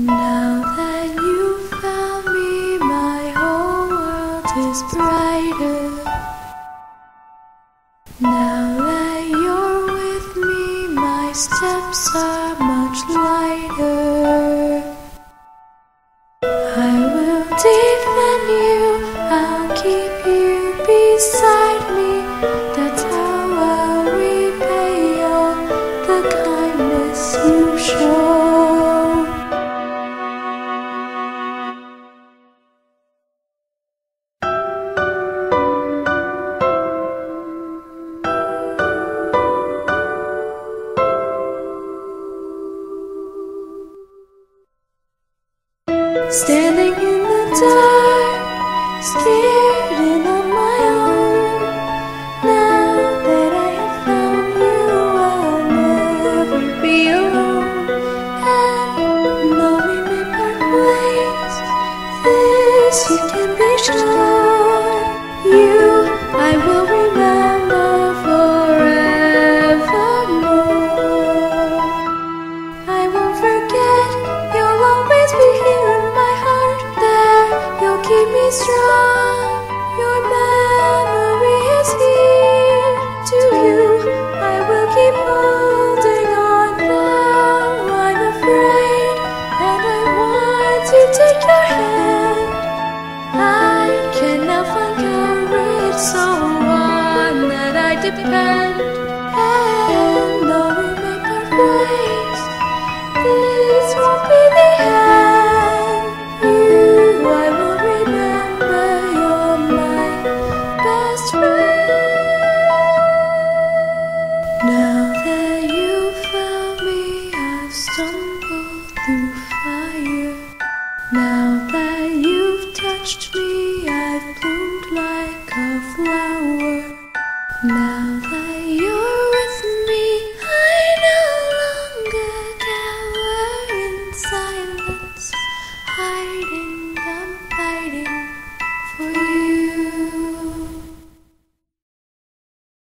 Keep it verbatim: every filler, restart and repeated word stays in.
Now that you found me, my whole world is brighter. Now that you're with me, my steps are much lighter. I will defend you, I'll keep you beside me. That's how I'll repay all the kindness you show. Standing in the dark, scared and on my own. Now that I have found you, I'll never be alone. And though we may part ways, this you can be sure. You I will remember forevermore. I won't forget, you'll always be here in my heart. There, you'll keep me strong. Your memory is here. To you, I will keep holding on. Now I'm afraid, and I want to take your hand. I can now find courage, so on that I depend. And though we may part ways, this won't be the end. You, I will remember, you're my best friend. Now that you found me, I've stumbled through fire. Now that you've touched me, I've bloomed like a flower.